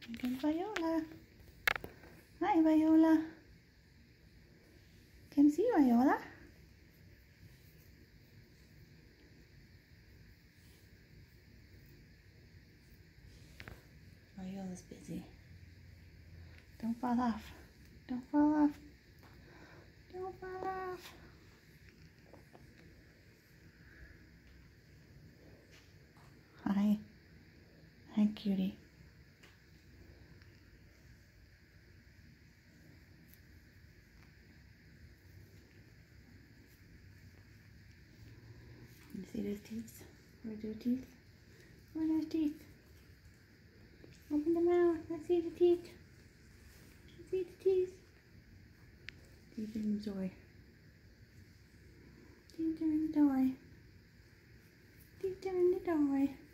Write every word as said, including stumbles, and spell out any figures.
Good Viola. Hi, Viola. Can you see Viola? Viola's busy. Don't fall off. Don't fall off. Don't fall off. Hi. Hi, cutie. You see those teeth? Where's your teeth? Where's those teeth? Open the mouth. Let's see the teeth. Let's see the teeth. Teeth are in the toy. Teeth are in the toy. Teeth are in the toy.